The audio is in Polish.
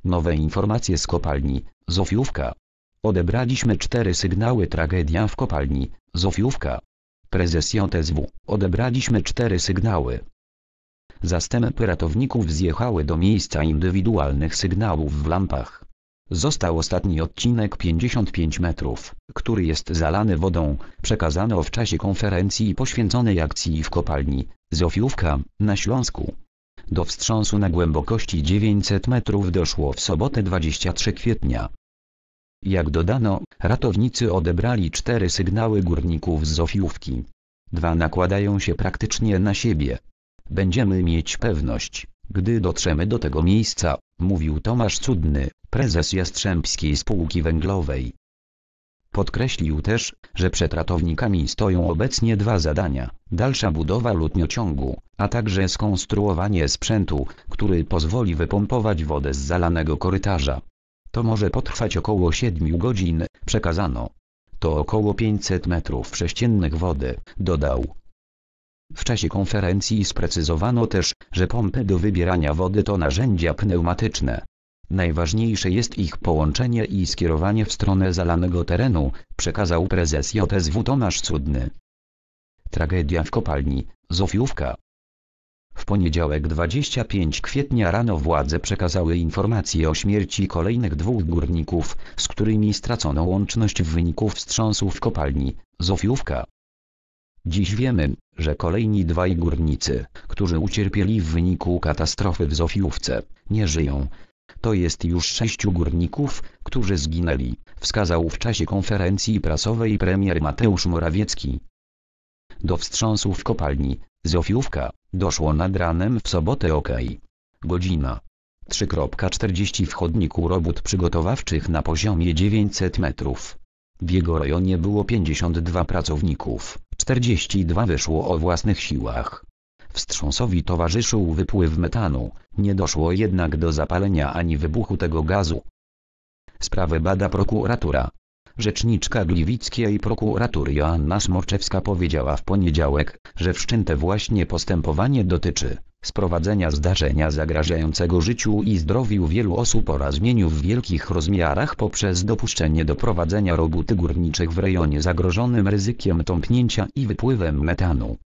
Nowe informacje z kopalni, Zofiówka. Odebraliśmy 4 sygnały. Tragedia w kopalni, Zofiówka. Prezes JSW. Odebraliśmy 4 sygnały. Zastępy ratowników zjechały do miejsca indywidualnych sygnałów w lampach. Został ostatni odcinek 55 metrów, który jest zalany wodą, przekazano w czasie konferencji poświęconej akcji w kopalni, Zofiówka, na Śląsku. Do wstrząsu na głębokości 900 metrów doszło w sobotę 23 kwietnia. Jak dodano, ratownicy odebrali 4 sygnały górników z Zofiówki. 2 nakładają się praktycznie na siebie. Będziemy mieć pewność, gdy dotrzemy do tego miejsca, mówił Tomasz Cudny, prezes Jastrzębskiej Spółki Węglowej. Podkreślił też, że przed ratownikami stoją obecnie 2 zadania: dalsza budowa lutniociągu, a także skonstruowanie sprzętu, który pozwoli wypompować wodę z zalanego korytarza. To może potrwać około 7 godzin, przekazano. To około 500 metrów sześciennych wody, dodał. W czasie konferencji sprecyzowano też, że pompy do wybierania wody to narzędzia pneumatyczne. Najważniejsze jest ich połączenie i skierowanie w stronę zalanego terenu, przekazał prezes JSW Tomasz Cudny. Tragedia w kopalni, Zofiówka. W poniedziałek 25 kwietnia rano władze przekazały informacje o śmierci kolejnych 2 górników, z którymi stracono łączność w wyniku wstrząsu w kopalni, Zofiówka. Dziś wiemy, że kolejni 2 górnicy, którzy ucierpieli w wyniku katastrofy w Zofiówce, nie żyją. To jest już 6 górników, którzy zginęli, wskazał w czasie konferencji prasowej premier Mateusz Morawiecki. Do wstrząsu w kopalni, Zofiówka, doszło nad ranem w sobotę. Godzina 3:40 w chodniku robót przygotowawczych na poziomie 900 metrów. W jego rejonie było 52 pracowników, 42 wyszło o własnych siłach. Wstrząsowi towarzyszył wypływ metanu, nie doszło jednak do zapalenia ani wybuchu tego gazu. Sprawę bada prokuratura. Rzeczniczka gliwickiej prokuratury Joanna Smoczewska powiedziała w poniedziałek, że wszczęte właśnie postępowanie dotyczy sprowadzenia zdarzenia zagrażającego życiu i zdrowiu wielu osób oraz mieniu w wielkich rozmiarach poprzez dopuszczenie do prowadzenia robót górniczych w rejonie zagrożonym ryzykiem tąpnięcia i wypływem metanu.